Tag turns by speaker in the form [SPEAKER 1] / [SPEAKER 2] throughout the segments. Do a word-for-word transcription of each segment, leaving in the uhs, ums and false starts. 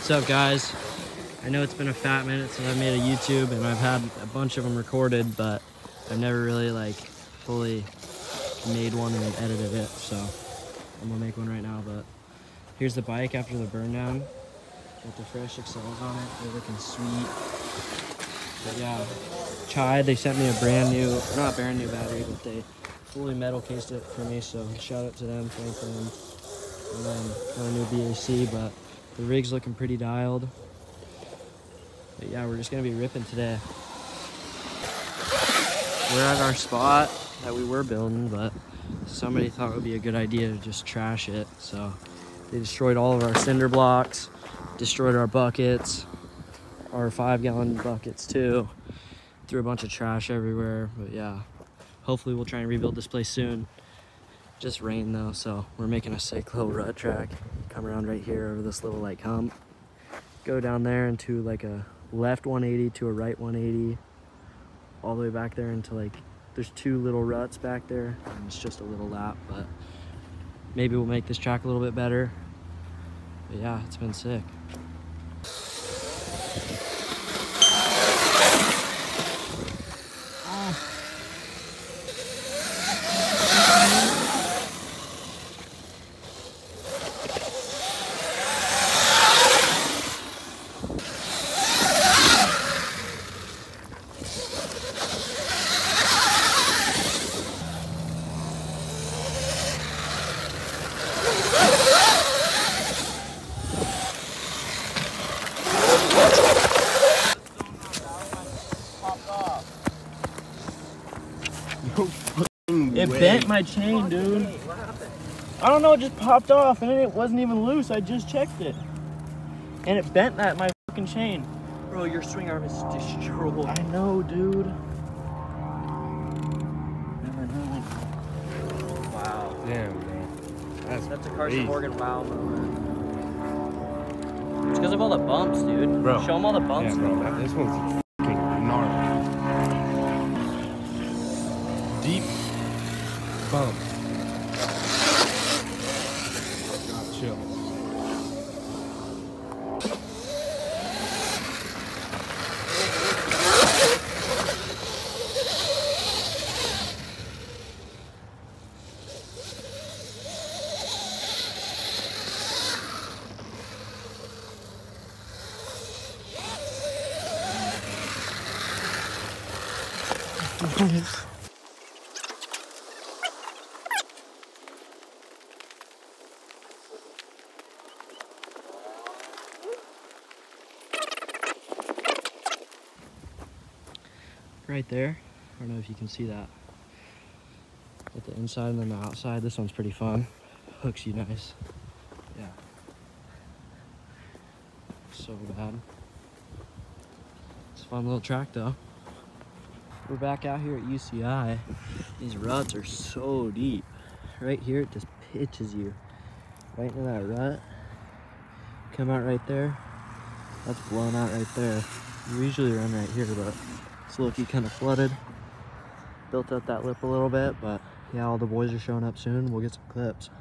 [SPEAKER 1] What's up, guys? I know it's been a fat minute since I've made a YouTube, and I've had a bunch of them recorded, but I've never really like fully made one and edited it, so I'm gonna make one right now. But here's the bike after the burn down with the fresh accels on it. They're looking sweet. But yeah, Chai, they sent me a brand new, not brand new battery, but they fully metal cased it for me, so shout out to them, thank them. And then got a new B A C, but the rig's looking pretty dialed. But yeah, we're just gonna be ripping today. We're at our spot that we were building, but somebody thought it would be a good idea to just trash it. So they destroyed all of our cinder blocks, destroyed our buckets, our five gallon buckets too. Threw a bunch of trash everywhere, but yeah. Hopefully we'll try and rebuild this place soon. Just rain though, so we're making a sick little rut track. Come around right here over this little like hump. Go down there into like a left one eighty to a right one eighty. All the way back there into like, there's two little ruts back there. And it's just a little lap, but maybe we'll make this track a little bit better. But yeah, it's been sick. It way. bent my chain, dude. I don't know, it just popped off and it wasn't even loose. I just checked it. And it bent that my fucking chain. Bro, your swing arm is destroyed. I know, dude. Never knew. Wow. Damn, bro. That's, That's a Carson Morgan wow moment. It's because of all the bumps, dude. Bro. Show them all the bumps. Yeah, bro. That, this one's fucking gnarly. Deep bump. Chill. Right there, I don't know if you can see that. At the inside and then the outside, this one's pretty fun. Hooks you nice. Yeah. So bad. It's a fun little track though. We're back out here at U C I. These ruts are so deep. Right here, it just pitches you right into that rut. Come out right there. That's blown out right there. We usually run right here, but it's low-key kind of flooded. Built up that lip a little bit, but yeah, all the boys are showing up soon. We'll get some clips.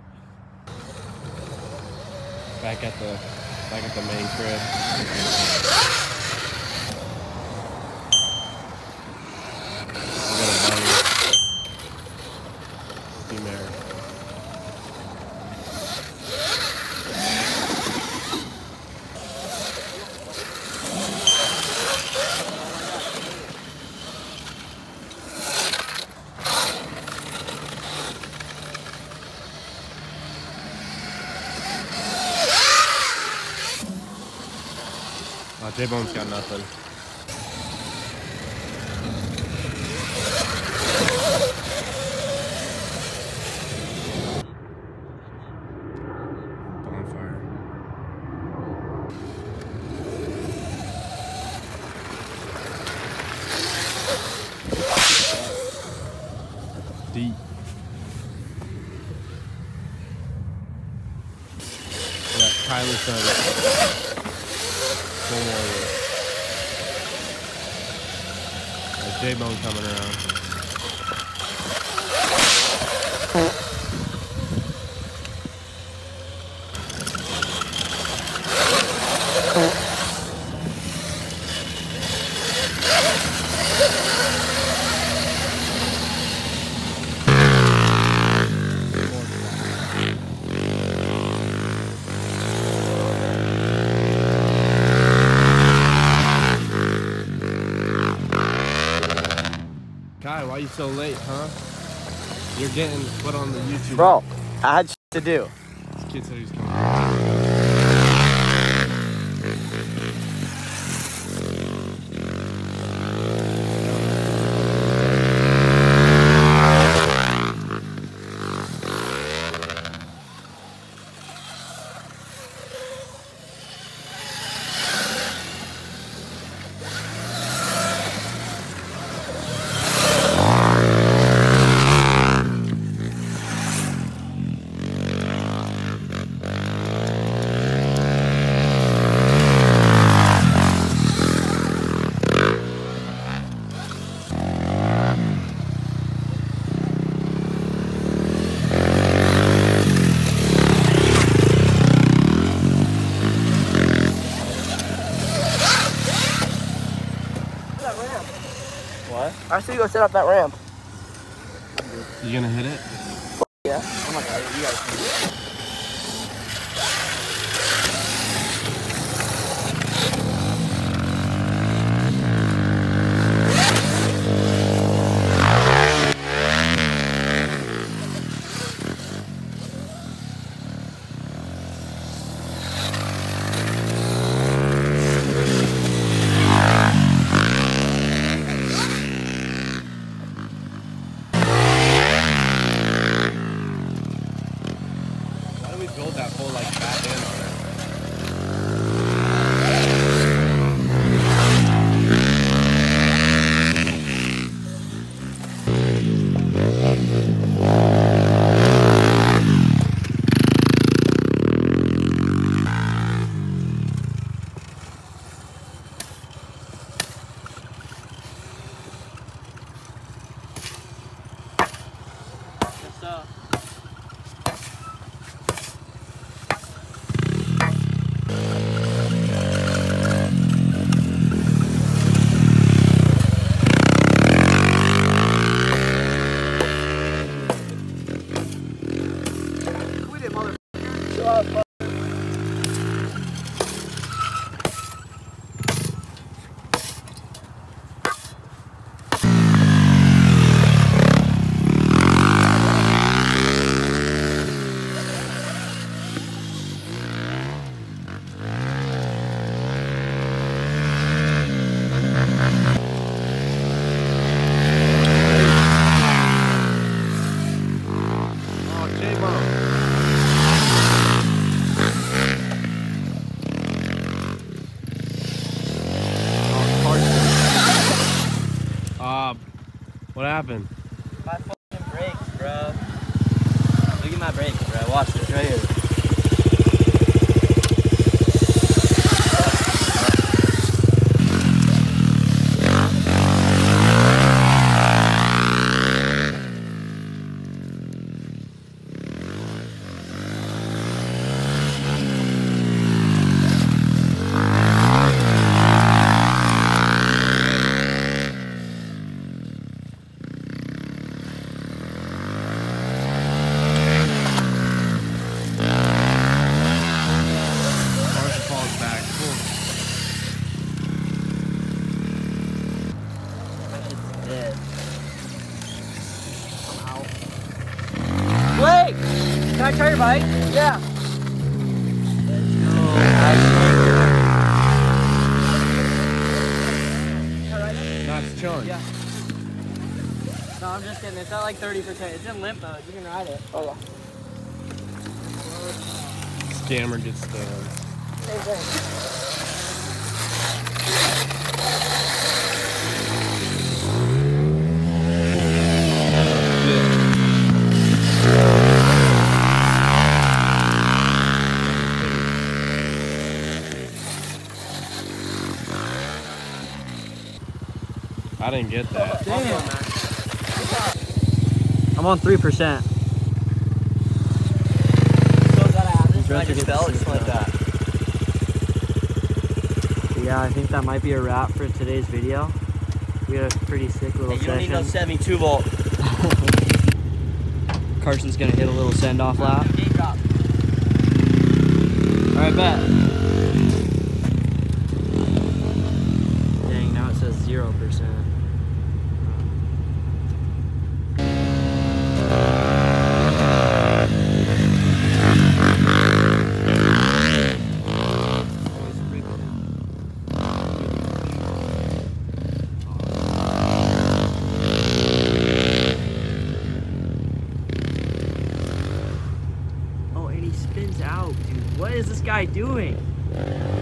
[SPEAKER 1] Back at the back at the main crib. We got a bunny. Female. Oh, J-Bone's got nothing. Bonfire. Deep. Yeah, Tyler said one more. J-Bone coming around.
[SPEAKER 2] you so late, huh? You're getting put on the YouTube.
[SPEAKER 1] Bro, I had shit to do.
[SPEAKER 2] This kid said he's coming.
[SPEAKER 1] What? I see you go set up that ramp.
[SPEAKER 2] You gonna hit it?
[SPEAKER 1] Yeah. Oh my god, you guys can do it.
[SPEAKER 2] Build that whole like back end on it.
[SPEAKER 1] What's up?
[SPEAKER 2] Uh, what happened?
[SPEAKER 1] My fucking brakes, bro. Look at my brakes, bro. Watch this right here. Blake! Can I try your bike? Yeah. Let's go.
[SPEAKER 2] No, it's chilling.
[SPEAKER 1] Yeah. No, I'm just kidding. It's at like thirty percent. It's in limp mode. You can ride it. Oh, yeah.
[SPEAKER 2] Scammer gets stoned.
[SPEAKER 1] Same thing.
[SPEAKER 2] I didn't get that.
[SPEAKER 1] Damn. I'm on three percent. I just fell just like that. Yeah, I think that might be a wrap for today's video. We had a pretty sick little hey, you session. You don't need no seventy-two volt. Carson's gonna hit a little send-off lap. Alright, bet. Dang, now it says zero percent. is this guy doing?